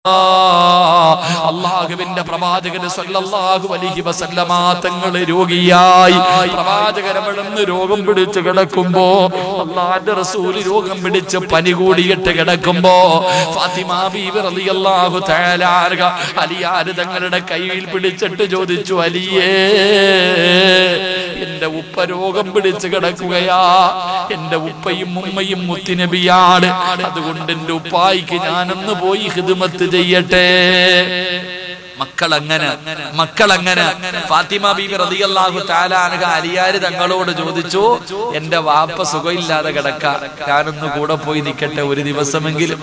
അല്ലാഹുവിന്റെ പ്രവാചകൻ സല്ലല്ലാഹു അലൈഹി വസല്ലമ തങ്ങൾ രോഗിയായി പ്രവാചകരവിടുന്ന് രോഗം പിടിച്ച് കിടക്കുമ്പോ അല്ലാഹുവിന്റെ റസൂൽ രോഗം പിടിച്ച് പനി കൂടിയിട്ട് കിടക്കുമ്പോ ഫാത്തിമ ബീവി റളിയല്ലാഹു തആല അൻഹ അലിയാർ തങ്ങളുടെ കൈയിൽ പിടിച്ചിട്ട് ചോദിച്ചു, അലിയേ എന്റെ ഉപ്പ രോഗം പിടിച്ച് കിടക്കുകയാ, എന്റെ ഉപ്പയും ഉമ്മയും മുത്തുനബിയാണ്, അതുകൊണ്ട് എന്റെ ഉപ്പായിക്ക് ഞാനൊന്ന് പോയി ഖിദ്മത്ത് ചെയ്യട്ടെ. മക്കളങ്ങനെ ഫാത്തിമ ബീബി റളിയല്ലാഹു തആല അൻഹ അലിയാർ തങ്ങളോട് ചോദിച്ചു, എന്റെ വാപ്പ സുഖമില്ലാതെ കിടക്ക, ഞാനൊന്ന് കൂടെ പോയി നിൽക്കട്ടെ, ഒരു ദിവസമെങ്കിലും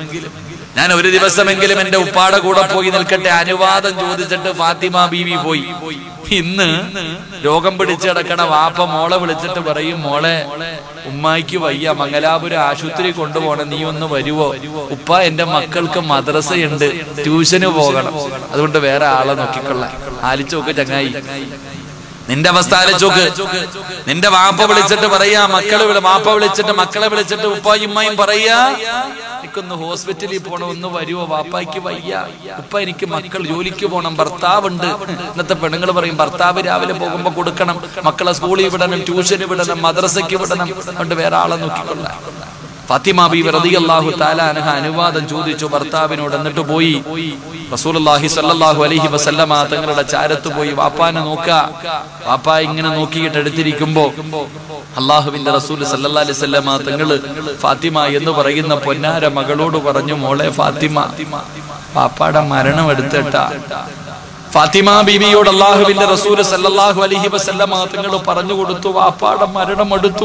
എന്റെ ഉപ്പാടെ കൂടെ പോയി നിൽക്കട്ടെ. അനുവാദം ചോദിച്ചിട്ട് ഫാത്തിമ ബീവി പോയി. ഇന്ന് രോഗം പിടിച്ച് കിടക്കണ വാപ്പ മോളെ വിളിച്ചിട്ട് പറയും, മോളെ ഉമ്മായിക്ക് വയ്യ, മംഗലാപുരം ആശുപത്രി കൊണ്ടുപോകണം, നീ ഒന്ന് വരുവോ? ഉപ്പ എന്റെ മക്കൾക്ക് മദ്രസയുണ്ട്, ട്യൂഷന് പോകണം, അതുകൊണ്ട് വേറെ ആളെ നോക്കിക്കൊള്ളാം. ആലിച്ചോക്ക് ചങ്ങായി, നിന്റെ അവസ്ഥ ആലോചിച്ചോക്ക്. നിന്റെ വാപ്പ വിളിച്ചിട്ട് പറയാ, വാപ്പ വിളിച്ചിട്ട് മക്കളെ വിളിച്ചിട്ട് ഉപ്പായും ഉമ്മായും പറയാ, എനിക്കൊന്ന് ഹോസ്പിറ്റലിൽ പോണം, ഒന്ന് വരുവോ? വാപ്പായ്ക്ക് വയ്യ, ഉപ്പ എനിക്ക് മക്കൾ ജോലിക്ക് പോണം, ഭർത്താവുണ്ട്. ഇന്നത്തെ പെണ്ണുങ്ങൾ പറയും, ഭർത്താവ് രാവിലെ പോകുമ്പോ കൊടുക്കണം, മക്കളെ സ്കൂളിൽ വിടണം, ട്യൂഷന് വിടണം, മദ്രസയ്ക്ക് വിടണം, അതുകൊണ്ട് വേറെ ആളെ നോക്കിക്കൊള്ളാം. ഫാത്തിമ ബീവി റളിയല്ലാഹു തആല അൻഹ അനുവാദം ചോദിച്ചു ഭർത്താവിനോട്. എന്നിട്ട് പോയി റസൂലുള്ളാഹി സ്വല്ലല്ലാഹു അലൈഹി വസല്ലമ തങ്ങളുടെ ചാരത്ത് പോയി വാപ്പാനെ നോക്കാ. വാപ്പ ഇങ്ങനെ നോക്കിയിട്ട് എടുത്തിരിക്കുമ്പോ അല്ലാഹുവിന്റെ റസൂൽ സല്ലല്ലാഹു അലൈഹി വസല്ലമ തങ്ങള് ഫാത്തിമ എന്ന് പറയുന്ന പൊന്നാര മകളോട് പറഞ്ഞു, മോളെ ഫാത്തിമ, വാപ്പാടെ മരണം എടുത്തിട്ടാ. ഫാത്തിമ ബീവിയോട് അല്ലാഹുവിന്റെ റസൂൽ സല്ലല്ലാഹു അലൈഹി വസല്ലമ തങ്ങൾ പറഞ്ഞു കൊടുത്തു, വാപ്പാടെ മരണം എടുത്തു,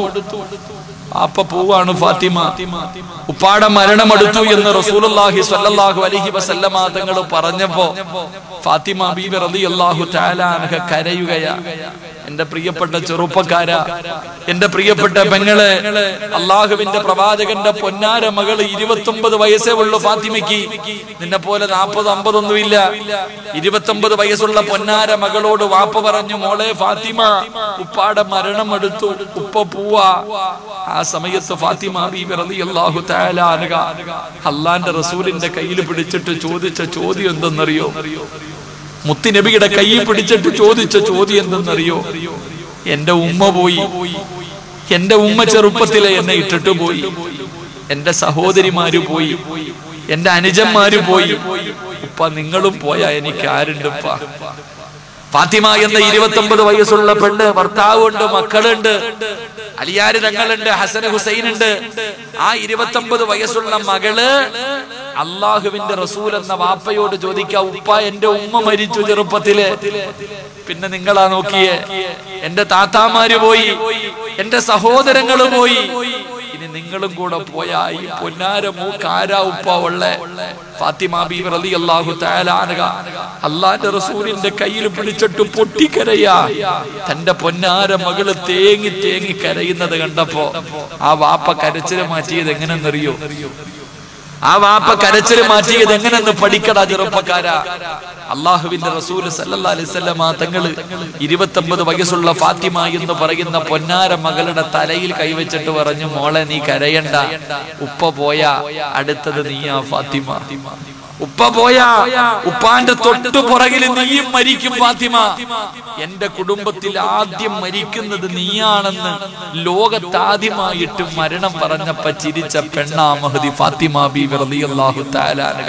വാപ്പ പോവാണ് ഫാത്തിമ, ഉപ്പാടെ മരണമെടുത്തു എന്ന് റസൂലുള്ളാഹി സ്വല്ലല്ലാഹു അലൈഹി വസല്ലമ തങ്ങൾ പറഞ്ഞപ്പോ ഫാത്തിമ ബീവി റളിയല്ലാഹു തആല അൻഹ കരയുകയാ. എന്റെ പ്രിയപ്പെട്ട ചെറുപ്പക്കാരാ, എന്റെ പ്രിയപ്പെട്ട പെങ്ങളെ, അള്ളാഹുവിന്റെ പ്രവാചകന്റെ പൊന്നാര മകള് 29 വയസ്സേ ഉള്ളു ഫാത്തിമയ്ക്ക്. നിന്നെ പോലെ 40-50 ഒന്നുമില്ല. 29 വയസ്സുള്ള പൊന്നാര മകളോട് വാപ്പ പറഞ്ഞു, മോളെ ഫാത്തിമ, ഉപ്പാടെ മരണം എടുത്തു, ഉപ്പ പോവാ. ആ സമയത്ത് ഫാത്തിമ ബീവി റളിയല്ലാഹു തആല അൻഹ അല്ലാഹുവിന്റെ റസൂലിന്റെ കയ്യിൽ പിടിച്ചിട്ട് ചോദിച്ച ചോദ്യം എന്തെന്നറിയോ? മുത്തുനബിയുടെ കയ്യിൽ പിടിച്ചിട്ട് ചോദിച്ച ചോദ്യം എന്തെന്നറിയോ? എന്റെ ഉമ്മ പോയി, എന്റെ ഉമ്മ ചെറുപ്പത്തിലെ എന്നെ ഇട്ടിട്ട് പോയി, എന്റെ സഹോദരിമാര് പോയി, എന്റെ അനുജന്മാര് പോയി, ഉപ്പ നിങ്ങളും പോയാ എനിക്ക് ആരുണ്ട്? ഫാത്തിമ എന്ന 29 വയസ്സുള്ള പെണ്ണ്, ഭർത്താവുണ്ട്, മക്കളുണ്ട്, അലിയാർ തങ്ങളുണ്ട്, ഹസൻ ഹുസൈൻ ഉണ്ട്. ആ 29 വയസ്സുള്ള മകള് അള്ളാഹുവിന്റെ റസൂൽ എന്ന വാപ്പയോട് ചോദിക്കാ, ഉപ്പ എന്റെ ഉമ്മ മരിച്ചു ചെറുപ്പത്തില്, പിന്നെ നിങ്ങളാ നോക്കിയേ, എന്റെ താത്താമാര് പോയി, എന്റെ സഹോദരങ്ങള് പോയി, ഇനി നിങ്ങളും കൂടെ പോയാ ഈ പൊന്നാര മൂക്കാരാ ഉപ്പ ഉള്ളേ? ഫാത്തിമ ബീവി റളിയല്ലാഹു തആല അൻഹ അല്ലാഹുവിന്റെ റസൂലിന്റെ കയ്യിൽ പിടിച്ചിട്ട് പൊട്ടിക്കരയാ. തന്റെ പൊന്നാര മകള് തേങ്ങി തേങ്ങി കരയുന്നത് കണ്ടപ്പോ ആ വാപ്പ കരച്ചില് മാറ്റിയത് എങ്ങനെന്നറിയോ? ആ വാപ്പ കരച്ചില് മാറ്റിയത് എങ്ങനെന്ന് പഠിക്കടാ ചെറുപ്പക്കാരാ. അള്ളാഹുവിന്റെ റസൂൽ സല്ലല്ലാഹു അലൈഹി വസല്ലമ തങ്ങള് 29 വയസ്സുള്ള ഫാത്തിമ എന്ന് പറയുന്ന പൊന്നാര മകളുടെ തലയിൽ കൈവച്ചിട്ട് പറഞ്ഞു, മോളെ നീ കരയണ്ട, ഉപ്പ പോയാ അടുത്തത് നീയാ ഫാത്തിമ. ഉപ്പ പോയാ ഉപ്പാന്റെ തൊട്ടു പുറകിൽ നീയും മരിക്കും ഫാത്തിമ. എന്റെ കുടുംബത്തിൽ ആദ്യം മരിക്കുന്നത് നീയാണെന്ന് ലോകത്താദ്യമായിട്ട് മരണം പറഞ്ഞപ്പോ ചിരിച്ച പെണ്ണാ മഹദി ഫാത്തിമ ബീവി റളിയല്ലാഹു തആല അൻഹ.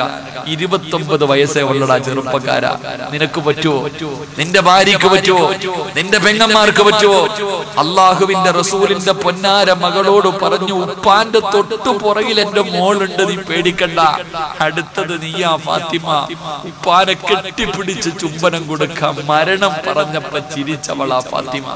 29 വയസ്സേ ഉള്ളടാ ചെറുപ്പക്കാരാ. നിനക്ക് പറ്റുവോ? നിന്റെ ഭാര്യക്ക് പറ്റുവോ? നിന്റെ പെങ്ങന്മാർക്ക് പറ്റുവോ? അള്ളാഹുവിന്റെ റസൂലിന്റെ പൊന്നാര മകളോട് പറഞ്ഞു, ഉപ്പാന്റെ തൊട്ടു പുറകിൽ എന്റെ മോളുണ്ട്, നീ പേടിക്കണ്ട, അടുത്തത് നീ ഫാത്തിമ. ഉപ്പാനെ കെട്ടിപ്പിടിച്ച് ചുംബനം കൊടുക്കാം. മരണം പറഞ്ഞപ്പോ ചിരിച്ചവളാ ഫാത്തിമ.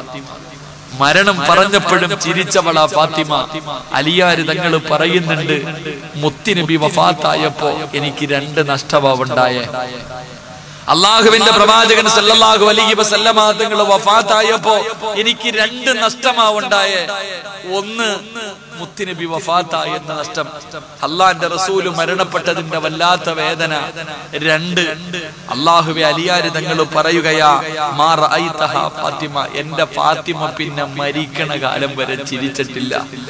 മരണം പറഞ്ഞപ്പോഴും ചിരിച്ചവളാ ഫാത്തിമ. അലിയാർ തങ്ങൾ പറയുന്നുണ്ട്, മുത്തുനബി വഫാത്തായപ്പോ എനിക്ക് 2 നഷ്ടമാവുണ്ടായേ. അള്ളാഹുവിന്റെ പ്രവാചകൻ സല്ലല്ലാഹു അലൈഹി വസല്ലമ തങ്ങൾ വഫാത്തായപ്പോ എനിക്ക് 2 നഷ്ടമാവുണ്ടായേ. ഒന്ന്, മുത്തുനബി വഫാത്തായ എന്ന നഷ്ടം, അള്ളാന്റെ റസൂല് മരണപ്പെട്ടതിന്റെ വല്ലാത്ത വേദന. 2, അള്ളാഹുവെ അലിയാർ തങ്ങൾ പറയുകയാ, മാ റഅയ്തഹാ ഫാത്തിമ, എന്റെ ഫാത്തിമ പിന്നെ മരിക്കണ കാലം വരെ ചിരിച്ചിട്ടില്ല.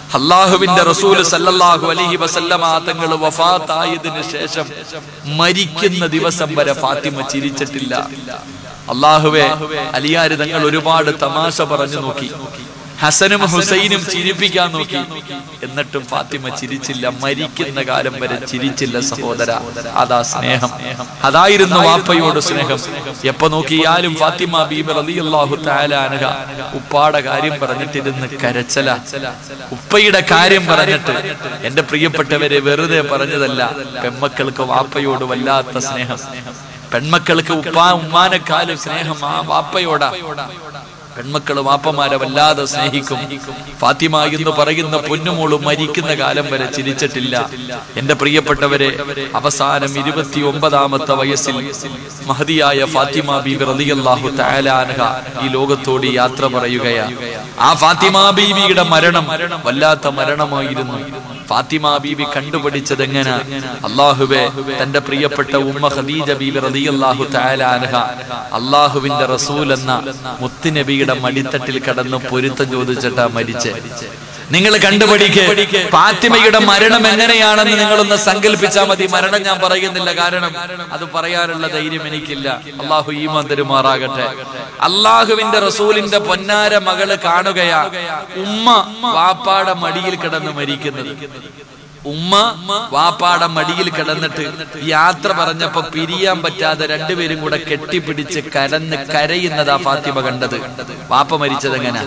അല്ലാഹുവിന്റെ റസൂൽ സല്ലല്ലാഹു അലൈഹി വസല്ലമ തങ്ങൾ വഫാത്തായതിനു ശേഷം മരിക്കുന്ന ദിവസം വരെ ഫാത്തിമ ചിരിച്ചിട്ടില്ല. അല്ലാഹുവേ, അലിയാർ തങ്ങൾ ഒരുപാട് തമാശ പറഞ്ഞു നോക്കി, ഹസനും ഹുസൈനും ചിരിപ്പിക്കാൻ നോക്കി, എന്നിട്ടും ഫാത്തിമ ചിരിച്ചില്ല. മരിക്കുന്ന കാലം വരെ ചിരിച്ചില്ല. സഹോദര, അതാ സ്നേഹം, അതായിരുന്നു വാപ്പയോട് സ്നേഹം. എപ്പോ നോക്കിയാലും ഫാത്തിമ ബീബി റളിയല്ലാഹു തആല അൻഹ ഉപ്പാടെ കാര്യം പറഞ്ഞിട്ടിരുന്ന് കരച്ചല. ഉപ്പയുടെ കാര്യം പറഞ്ഞിട്ട്. എന്റെ പ്രിയപ്പെട്ടവരെ, വെറുതെ പറഞ്ഞതല്ല, പെൺമക്കൾക്ക് വാപ്പയോട് വല്ലാത്ത സ്നേഹം. പെൺമക്കൾക്ക് ഉമ്മാനെക്കാളും സ്നേഹം ആ വാപ്പയോടാ. പെൺമക്കള് വാപ്പമാരെ വല്ലാതെ സ്നേഹിക്കും. ഫാത്തിമ എന്ന് പറയുന്ന പൊന്നുമോള് മരിക്കുന്ന കാലം വരെ ചിരിച്ചിട്ടില്ല. എന്റെ പ്രിയപ്പെട്ടവരെ, അവസാനം 29ാമത്തെ വയസ്സിൽ മഹദിയായ ഫാത്തിമ ബീബി റളിയല്ലാഹു തആല അൻഹ ഈ ലോകത്തോട് യാത്ര പറയുകയാണ്. ആ ഫാത്തിമ ബീബിയുടെ മരണം വല്ലാത്ത മരണമായിരുന്നു. ഫാത്തിമ ബീബി കണ്ടുപിടിച്ചത് എങ്ങനെ? അല്ലാഹുവേ, തന്റെ പ്രിയപ്പെട്ട ഉമ്മ ഖദീജ ബീബി റളിയല്ലാഹു തആല അൻഹ അല്ലാഹുവിന്റെ റസൂൽ എന്ന മുത്തുനബിയുടെ മടിത്തട്ടിൽ കടന്ന് പൊരുത്തം ചോദിച്ചിട്ടാ മരിച്ചേ. നിങ്ങൾ കണ്ടുപിടിക്ക്. ഫാത്തിമയുടെ മരണം എങ്ങനെയാണെന്ന് നിങ്ങളൊന്ന് സങ്കല്പിച്ചാൽ മതി. മരണം ഞാൻ പറയുന്നില്ല, കാരണം അത് പറയാനുള്ള ധൈര്യം എനിക്കില്ല. അള്ളാഹു ഈമാൻ തരുമാറാകട്ടെ. അള്ളാഹുവിന്റെ റസൂലിന്റെ പൊന്നാര മകള് കാണുകയാ ഉമ്മ വാപ്പാടെ മടിയിൽ കിടന്ന് മരിക്കുന്നത്. ഉമ്മ വാപ്പാടെ മടിയിൽ കിടന്നിട്ട് യാത്ര പറഞ്ഞപ്പോ പിരിയാൻ പറ്റാതെ രണ്ടുപേരും കൂടെ കെട്ടിപ്പിടിച്ച് കരയുന്നതാ ഫാത്തിമ കണ്ടത്. വാപ്പ മരിച്ചതെങ്ങനെ?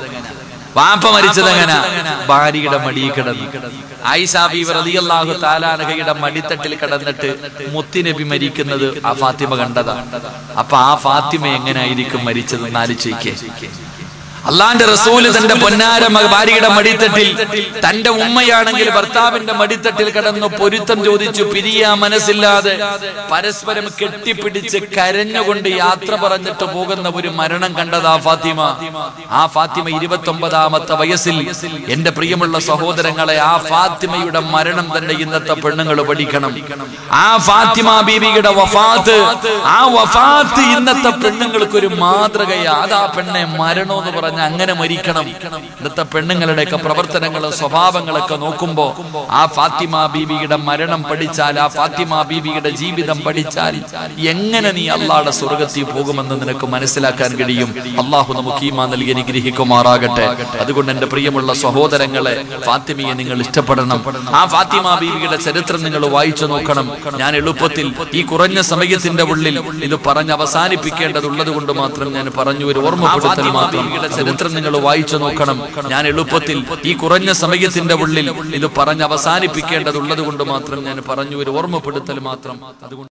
ഭാര്യയുടെ മടിയിൽ കിടന്നു. ആയിഷ ബീവി റളിയല്ലാഹു തആല അൻഹയുടെ മടിത്തട്ടിൽ കിടന്നിട്ട് മുത്തുനബി മരിക്കുന്നത് ആ ഫാത്തിമ കണ്ടതാ. അപ്പൊ ആ ഫാത്തിമ എങ്ങനെയായിരിക്കും മരിച്ചതെന്ന് ആലോചിക്കേ. അള്ളാന്റെ റസൂല് തന്റെ പൊന്നാര ഭാര്യയുടെ മടിത്തട്ടിൽ, തന്റെ ഉമ്മയാണെങ്കിൽ ഭർത്താവിന്റെ മടിത്തട്ടിൽ കിടന്നു പൊരുത്തം ചോദിച്ചു, പിരിയാ മനസ്സില്ലാതെ പരസ്പരം കെട്ടിപ്പിടിച്ച് കരഞ്ഞുകൊണ്ട് യാത്ര പറഞ്ഞിട്ട് പോകുന്ന ഒരു മരണം കണ്ടതാ ഫാത്തിമ. ആ ഫാത്തിമ 29ാമത്തെ വയസ്സിൽ, എന്റെ പ്രിയമുള്ള സഹോദരങ്ങളെ, ആ ഫാത്തിമയുടെ മരണം തന്നെ ഇന്നത്തെ പെണ്ണുങ്ങൾ പഠിക്കണം. ആ ഫാത്തിമ ബീവിയുടെ വഫാത്ത്, ആ വഫാത്ത് ഇന്നത്തെ പെണ്ണുങ്ങൾക്ക് ഒരു മാതൃകയാ. അതാ പെണ്ണെ മരണമെന്ന് പറഞ്ഞ അങ്ങനെ മരിക്കണം. ഇന്നത്തെ പെണ്ണുങ്ങളുടെയൊക്കെ പ്രവർത്തനങ്ങളും സ്വഭാവങ്ങളൊക്കെ നോക്കുമ്പോ ആ ഫാത്തിമ ബീവിയുടെ മരണം പഠിച്ചാൽ, ആ ഫാത്തിമ ബീവിയുടെ ജീവിതം പഠിച്ചാൽ എങ്ങനെ നീ അള്ളാഹുടെ സ്വർഗ്ഗത്തിൽ പോകുമെന്ന് നിനക്ക് മനസ്സിലാക്കാൻ കഴിയും. അള്ളാഹു നമുക്ക് ഈമാൻ നൽകി അനുഗ്രഹിക്കുമാറാകട്ടെ. അതുകൊണ്ട് എന്റെ പ്രിയമുള്ള സഹോദരങ്ങളെ, ഫാത്തിമയെ നിങ്ങൾ ഇഷ്ടപ്പെടണം. ആ ഫാത്തിമ ബീവിയുടെ ചരിത്രം നിങ്ങൾ വായിച്ചു നോക്കണം. ഞാൻ എളുപ്പത്തിൽ ഈ കുറഞ്ഞ സമയത്തിന്റെ ഉള്ളിൽ ഇത് പറഞ്ഞ് അവസാനിപ്പിക്കേണ്ടതുള്ളത് കൊണ്ട് മാത്രം ഞാൻ പറഞ്ഞു ഒരു ഓർമ്മപ്പെടുത്തൽ മാത്രം. ചരിത്രം നിങ്ങൾ വായിച്ചു നോക്കണം. ഞാൻ എളുപ്പത്തിൽ ഈ കുറഞ്ഞ സമയത്തിന്റെ ഉള്ളിൽ ഇത് പറഞ്ഞ് അവസാനിപ്പിക്കേണ്ടതുള്ളത് കൊണ്ട് മാത്രം ഞാൻ പറഞ്ഞു ഒരു ഓർമ്മപ്പെടുത്തൽ മാത്രം. അതുകൊണ്ട്